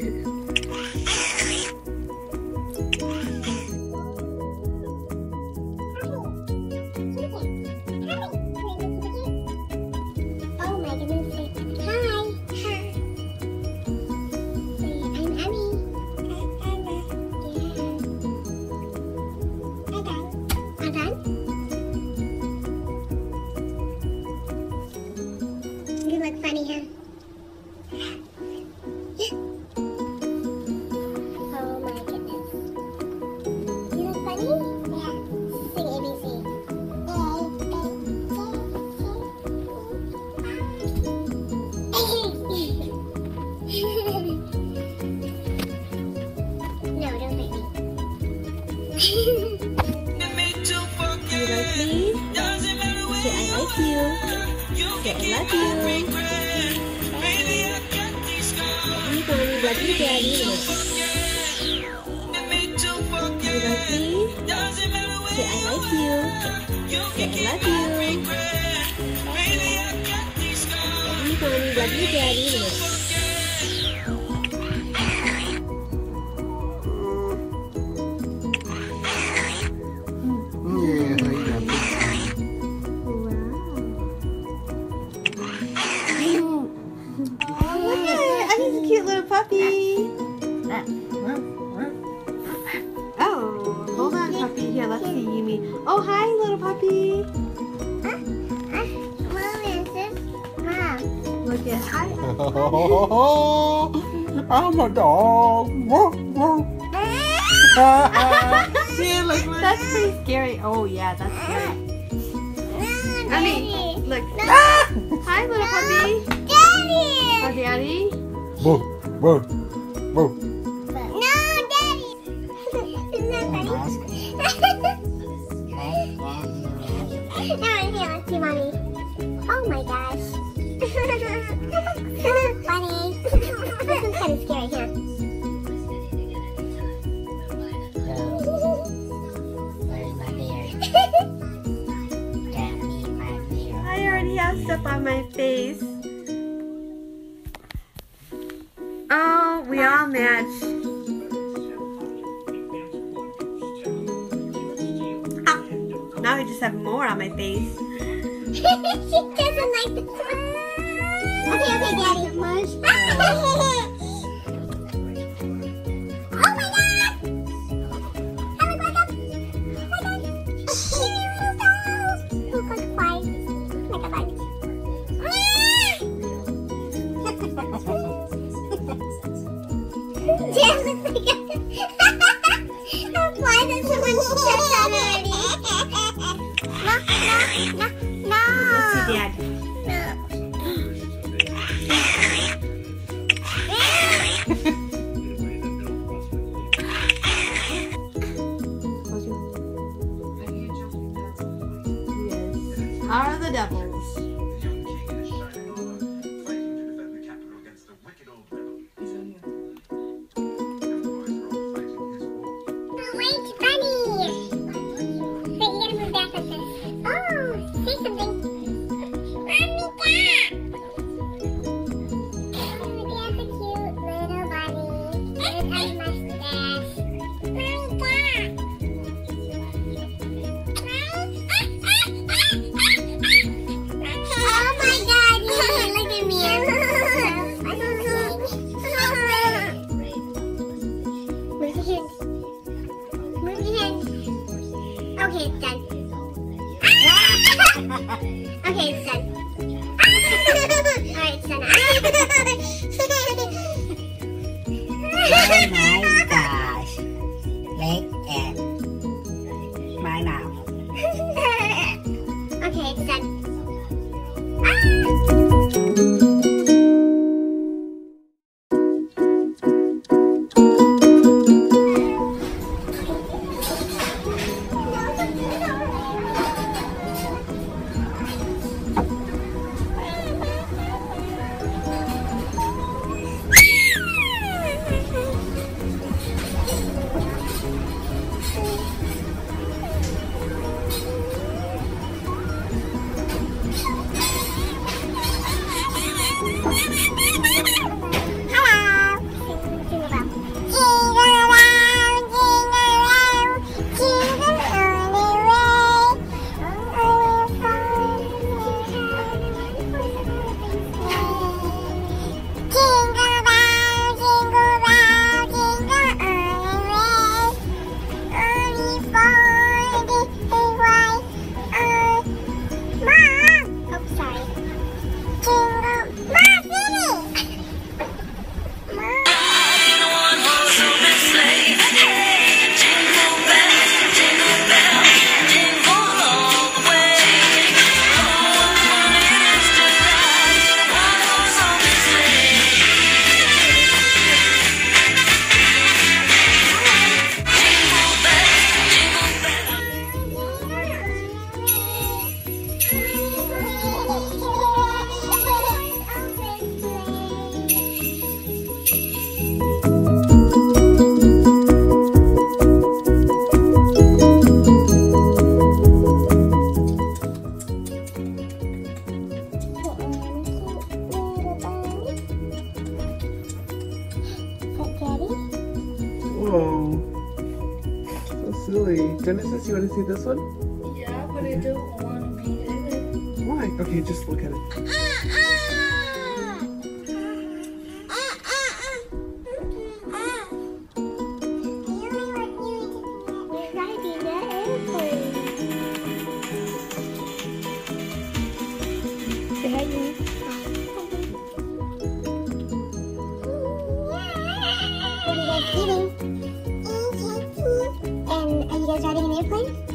Oh, hi, little puppy. Look at hi. I'm a dog. Yeah, look, that's pretty scary. Oh, yeah, that's scary. I mean, look. Hi, little puppy. Daddy. Hi, Daddy. Whoa, whoa, whoa. No, Daddy. Isn't that funny? No, here, let's see, Mommy. Oh my gosh. Funny. This is kind of scary, huh? I already have stuff on my face. Oh, we all match. Ah, now I just have more on my face. She doesn't like the... Okay, Daddy. Oh my God! Look like a fly. Like a bug. Jan looks like a fly that someone stepped on already. No. Let's see, Dad. Are the devils. Oh, so silly. Genesis, you want to see this one? Yeah, but I don't want to be in it. Why? Okay, just look at it. Say hi, Yumi. What are you guys eating? And are you guys riding an airplane?